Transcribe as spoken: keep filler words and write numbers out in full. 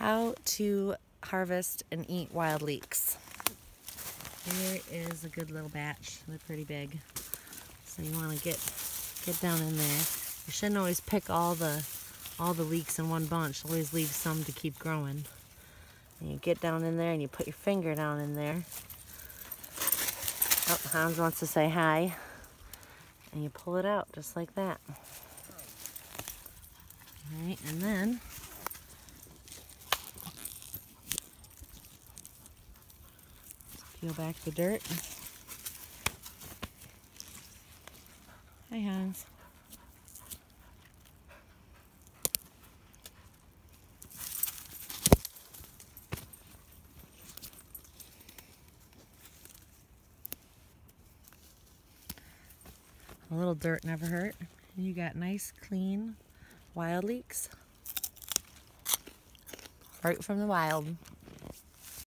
How to harvest and eat wild leeks. Here is a good little batch. They're pretty big. So you want to get get down in there. You shouldn't always pick all the all the leeks in one bunch. Always leave some to keep growing. And you get down in there and you put your finger down in there. Oh, Hans wants to say hi. And you pull it out just like that. All right, and then peel back the dirt. Hi, Hans. A little dirt never hurt. And you got nice, clean wild leeks. Right from the wild.